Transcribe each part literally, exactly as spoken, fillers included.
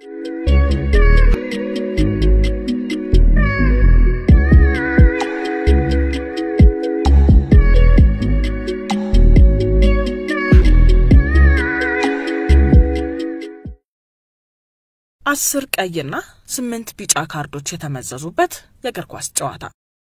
አስር ቀይና ስምንት ቢጫ ካርዶች የተመዘዙበት የእግር ኳስ ጨዋታ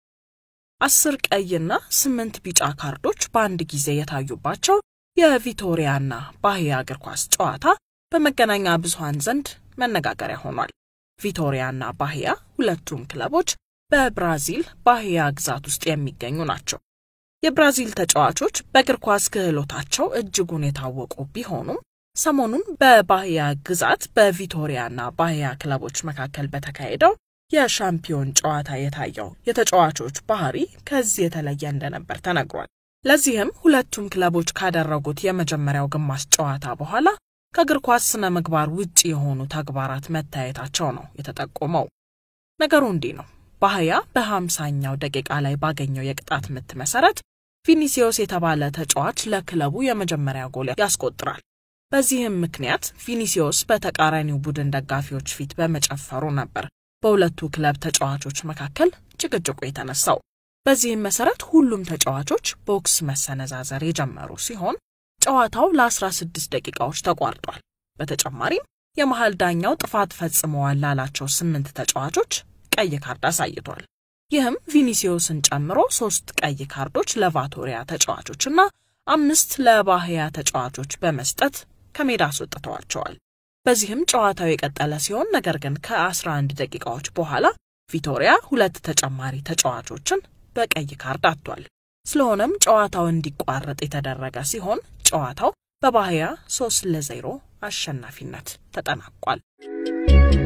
አስር ቀይና ስምንት ቢጫ ካርዶች በአንድ ጊዜ የታዩባቸው የቪቶሪያና ባሂያ እግር ኳስ ጨዋታ በመገናኛ ብዙሃን ዘንድ መነጋገሪያ ሆኗል። ቪቶሪያና ባሂያ ሁለቱም ክለቦች በብራዚል ባሂያ ግዛት ውስጥ የሚገኙ ናቸው። የብራዚል ተጫዋቾች በእግር ኳስ ክህሎታቸው እጅጉን የታወቁ ቢሆኑም ሰሞኑን በባሂያ ግዛት በቪቶሪያና ባሂያ ክለቦች መካከል በተካሄደው የሻምፒዮን ጨዋታ የታየው የተጫዋቾች ባህሪ ከዚህ የተለየ እንደነበር ተነግሯል። ለዚህም ሁለቱም ክለቦች ካደረጉት የመጀመሪያው ግማሽ ጨዋታ በኋላ ከእግር ኳስ ስነ ምግባር ውጪ የሆኑ ተግባራት መታየታቸው ነው የተጠቆመው። ነገሩ እንዲህ ነው። ባሂያ በሃምሳኛው ደቂቃ ላይ ባገኘው የቅጣት ምት መሰረት ቪኒሲዮስ የተባለ ተጫዋች ለክለቡ የመጀመሪያ ጎል ያስቆጥራል። በዚህም ምክንያት ቪኒሲዮስ በተቃራኒው ቡድን ደጋፊዎች ፊት በመጨፈሩ ነበር በሁለቱ ክለብ ተጫዋቾች መካከል ጭቅጭቁ የተነሳው። በዚህም መሰረት ሁሉም ተጫዋቾች ቦክስ መሰነዛዘር የጀመሩ ሲሆን ጨዋታው ለ16 ደቂቃዎች ተቋርጧል። በተጨማሪም የመሃል ዳኛው ጥፋት ፈጽመዋል ላላቸው ስምንት ተጫዋቾች ቀይ ካርድ አሳይቷል። ይህም ቪኒሲዮስን ጨምሮ ሶስት ቀይ ካርዶች ለቪቶሪያ ተጫዋቾችና አምስት ለባሂያ ተጫዋቾች በመስጠት ከሜዳ አስወጥተዋቸዋል። በዚህም ጨዋታው የቀጠለ ሲሆን ነገር ግን ከ11 ደቂቃዎች በኋላ ቪቶሪያ ሁለት ተጨማሪ ተጫዋቾችን በቀይ ካርድ አጥቷል። ስለሆነም ጨዋታው እንዲቋረጥ የተደረገ ሲሆን ጨዋታው በባሂያ ሶስት ለዜሮ አሸናፊነት ተጠናቋል።